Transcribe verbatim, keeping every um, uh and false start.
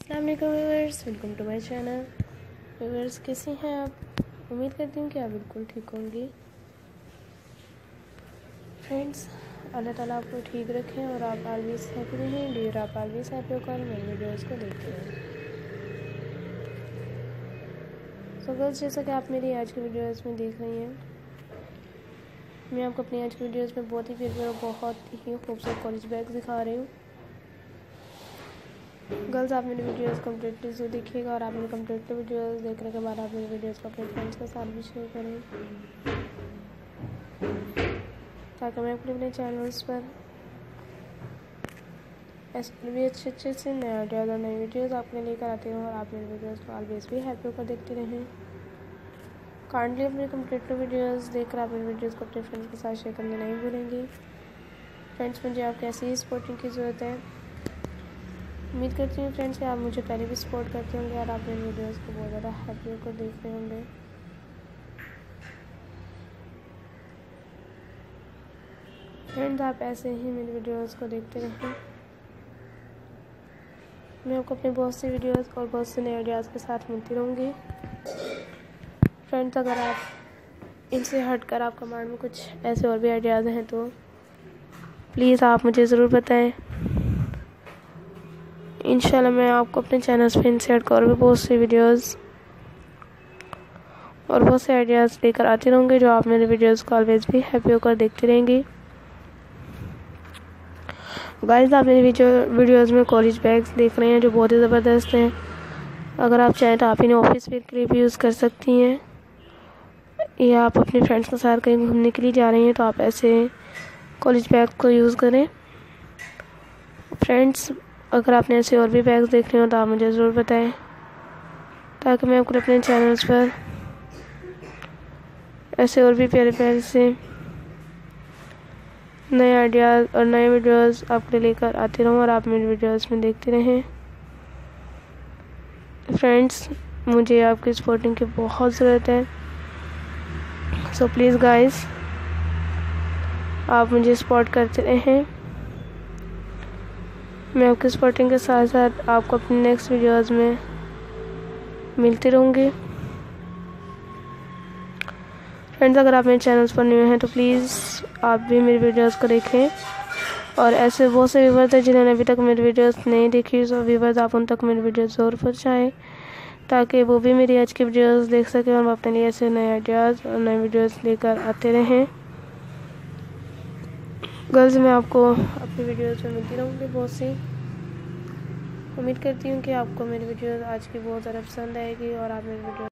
अस्सलाम वालेकुम viewers, welcome to my channel. Viewers, कैसे हैं आप? उम्मीद करती हूँ कि आप बिल्कुल ठीक होंगी। फ्रेंड्स, अल्लाह ताला आपको ठीक रखें और आप ऑलवेज हैप्पी रहें। डियर, आप ऑलवेज हैप्पी होकर मेरे वीडियोस को देखते हैं। सो गर्ल्स, जैसा कि आप मेरी आज की वीडियोस में देख रही हैं, मैं आपको अपनी आज की वीडियोस में बहुत ही प्यारे और बहुत ही खूबसूरत कॉलेज बैग दिखा रही हूँ। गर्ल्स, आप मेरी वीडियोस कम्प्लीटली जो देखिएगा और आप मेरी कम्प्लीटली वीडियोस देखने के बाद आप मेरी वीडियोस को अपने फ्रेंड्स के साथ भी शेयर करें, ताकि मैं अपने अपने चैनल्स पर ऐसे भी अच्छे अच्छे से नए आइडियाज़ और नई वीडियोस आपके लेकर आती हूँ और आप मेरी वीडियोस को ऑलवेज भी हैप्पी होकर देखते रहें। काइंडली अपनी कम्प्लीटली वीडियोस देखकर आप मेरी वीडियोस को अपने फ्रेंड्स के साथ शेयर करना नहीं भूलेंगी। फ्रेंड्स, मुझे आपकी ऐसी सपोर्टिंग की ज़रूरत है। उम्मीद करती हूँ फ्रेंड्स कि आप मुझे पहले भी सपोर्ट करते होंगे और आप मेरी वीडियोस को बहुत ज़्यादा हैप्पी होकर देख रहे होंगे। फ्रेंड्स, आप ऐसे ही मेरी वीडियोस को देखते रहें। मैं आपको अपने बहुत सी वीडियोस और बहुत से नए आइडियाज़ के साथ मिलती रहूँगी। फ्रेंड्स, अगर आप इनसे हटकर आपका माइंड में कुछ ऐसे और भी आइडियाज़ हैं तो प्लीज़ आप मुझे ज़रूर बताएं। इंशाल्लाह मैं आपको अपने चैनल्स पे इनसे हटकर और भी बहुत सी वीडियोस और बहुत से आइडियाज़ लेकर आती रहूँगी, जो आप मेरे वीडियोस को ऑलवेज भी हैप्पी होकर देखती रहेंगी। गाइस, आप मेरी वीडियो वीडियोस में कॉलेज बैग्स देख रहे हैं जो बहुत ही ज़बरदस्त हैं। अगर आप चाहें तो आप इन्हें ऑफिस वेयर के लिए भी यूज़ कर सकती हैं, या आप अपने फ्रेंड्स के साथ कहीं घूमने के लिए जा रही हैं तो आप ऐसे कॉलेज बैग को यूज़ करें। फ्रेंड्स, अगर आपने ऐसे और भी बैग्स देख रहे हो तो आप मुझे ज़रूर बताएं, ताकि मैं आपको अपने चैनल्स पर ऐसे और भी प्यारे प्यारे से नए आइडियाज़ और नए वीडियोस आपके लेकर आती रहूँ और आप मेरी वीडियोस में देखते रहें। फ्रेंड्स, मुझे आपकी सपोर्टिंग की बहुत ज़रूरत है। सो प्लीज़ गाइस, आप मुझे सपोर्ट करते रहें। मैं आपकी सपोर्टिंग के साथ साथ आपको अपनी नेक्स्ट वीडियोस में मिलती रहूँगी। फ्रेंड्स, अगर आप मेरे चैनल्स पर न्यू हैं तो प्लीज़ आप भी मेरी वीडियोस को देखें, और ऐसे बहुत से व्यूवर्स हैं जिन्होंने अभी तक मेरी वीडियोस नहीं देखी, सो व्यूवर्स आप उन तक मेरी वीडियोस ज़रूर पहुँचाएं, ताकि वो भी मेरी आज की वीडियोस देख सकें और अपने लिए ऐसे नए आइडियाज़ और नए वीडियोस लेकर आते रहें। गर्ल्स, मैं आपको अपनी वीडियोस में मिलती रहूँगी बहुत सी। उम्मीद करती हूँ कि आपको मेरी वीडियोस आज की बहुत ज़्यादा पसंद आएगी और आप मेरी वीडियो